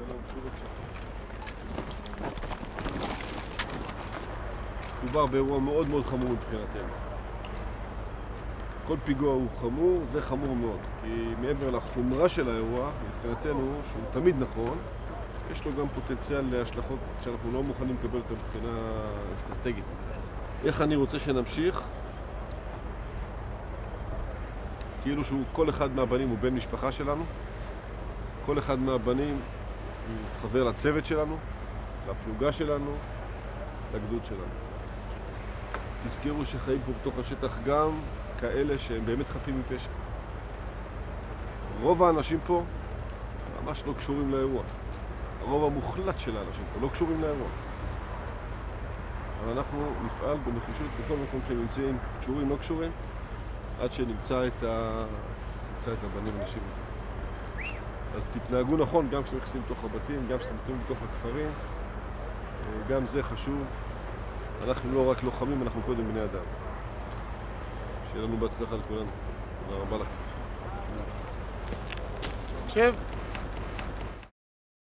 מדובר באירוע מאוד מאוד חמור מבחינתנו. כל פיגוע הוא חמור, זה חמור מאוד, כי מעבר לחומרה של האירוע, מבחינתנו, שהוא תמיד נכון, יש לו גם פוטנציאל להשלכות שאנחנו לא מוכנים לקבל אותה מבחינה אסטרטגית. איך אני רוצה שנמשיך? כאילו כל אחד מהבנים הוא בן משפחה שלנו, כל אחד מהבנים הוא חבר לצוות שלנו, לפלוגה שלנו, לגדוד שלנו. תזכרו שחיים פה בתוך השטח גם כאלה שהם באמת חפים מפשע. רוב האנשים פה ממש לא קשורים לאירוע. הרוב המוחלט של האנשים פה לא קשורים לאירוע. אבל אנחנו נפעל בנחישות בכל מקום שהם נמצאים, קשורים, לא קשורים, עד שנמצא את הבנים ונשים. אז תתנהגו נכון גם כשאתם נכנסים לתוך הבתים, גם כשאתם מסתובבים בתוך הכפרים. גם זה חשוב. אנחנו לא רק לוחמים, אנחנו קודם בני אדם. שיהיה לנו בהצלחה לכולנו. תודה רבה לכם. שב.